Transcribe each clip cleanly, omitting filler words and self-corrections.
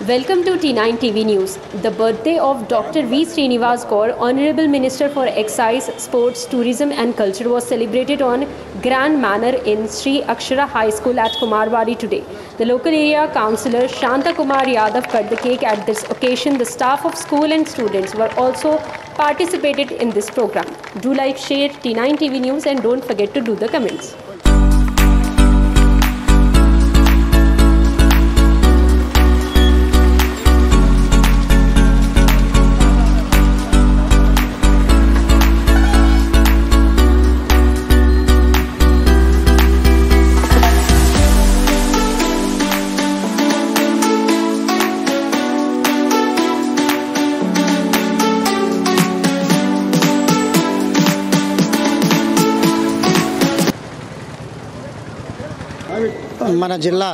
Welcome to T9 TV News. The birthday of Dr.V.Srinivas Goud, Honorable Minister for Excise, Sports, Tourism and Culture was celebrated on grand manner in Sri Akshara High School at Kumarwadi today. The local area councillor Shanta Kumar Yadav cut the cake at this occasion. The staff of school and students were also participated in this program. Do like, share T9 TV News and don't forget to do the comments. మన జిల్లా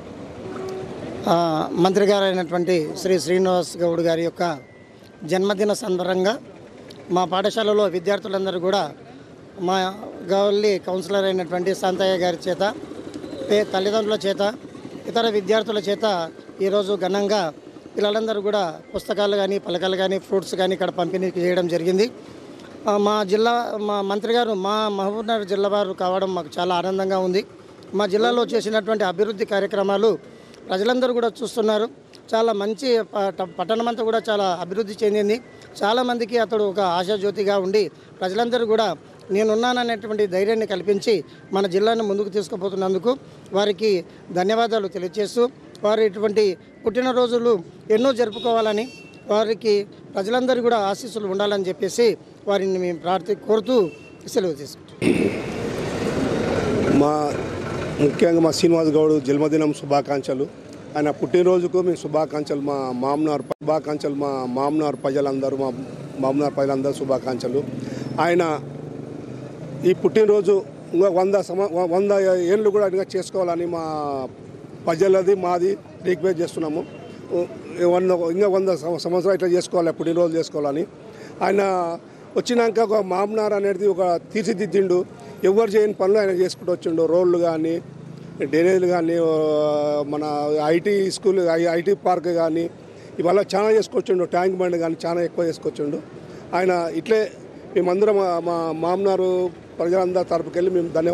మంత్రి గారైనటువంటి శ్రీ శ్రీనివాస్ గౌడ్ గారి యొక్క జన్మదిన సందర్భంగా మా పాఠశాలలో విద్యార్థులందరూ కూడా మా గౌల్లి కౌన్సిలర్ అయినటువంటి శాంతయ్య గారి చేత తల్లిదండ్రుల చేత ఇతర విద్యార్థుల చేత ఈరోజు ఘనంగా పిల్లలందరూ కూడా పుస్తకాలు కానీ పలకలు కానీ ఫ్రూట్స్ కానీ ఇక్కడ పంపిణీ చేయడం జరిగింది. మా మంత్రి గారు మా మహబూబ్నగర్ జిల్లా వారు కావడం మాకు చాలా ఆనందంగా ఉంది. మా జిల్లాలో చేసినటువంటి అభివృద్ధి కార్యక్రమాలు ప్రజలందరూ కూడా చూస్తున్నారు. చాలా మంచి పట్టణం అంతా కూడా చాలా అభివృద్ధి చెందింది. చాలామందికి అతడు ఒక ఆశాజ్యోతిగా ఉండి ప్రజలందరూ కూడా నేనున్నాననేటువంటి ధైర్యాన్ని కల్పించి మన జిల్లాను ముందుకు తీసుకుపోతున్నందుకు వారికి ధన్యవాదాలు తెలియజేస్తూ వారు ఇటువంటి పుట్టినరోజులు ఎన్నో జరుపుకోవాలని వారికి ప్రజలందరూ కూడా ఆశీస్సులు ఉండాలని చెప్పేసి వారిని మేము కోరుతూ సెలవు తీసుకుంటాం. ముఖ్యంగా మా శ్రీనివాస్ గౌడ్ జన్మదినం శుభాకాంక్షలు. ఆయన పుట్టినరోజుకు మేము శుభాకాంక్షలు. మా మామనార్ ప్రజలందరూ శుభాకాంక్షలు. ఆయన ఈ పుట్టినరోజు ఇంకా 100 ఏళ్ళు కూడా ఇంకా చేసుకోవాలని మా ప్రజలది మాది రిక్వెస్ట్ చేస్తున్నాము. ఇంకా 100 సంవత్సరాలు ఇట్లా చేసుకోవాలి, పుట్టినరోజు చేసుకోవాలని. ఆయన వచ్చినాక ఒక మామనార్ అనేది ఒక తీర్చిదిద్దిండు. ఎవరు చేయని పనులు ఆయన చేసుకుంటూ వచ్చిండు. రోడ్లు కానీ, డ్రైనేజీలు కానీ, మన ఐటీ పార్క్ కానీ ఇవాళ చాలా చేసుకొచ్చిండు. ట్యాంక్ బండ్ కానీ చాలా ఎక్కువ చేసుకొచ్చిండు. ఆయన ఇట్లే మేమందరం మా మామనారు ప్రజలందరి తరపుకెళ్ళి మేము ధన్యవాదాలు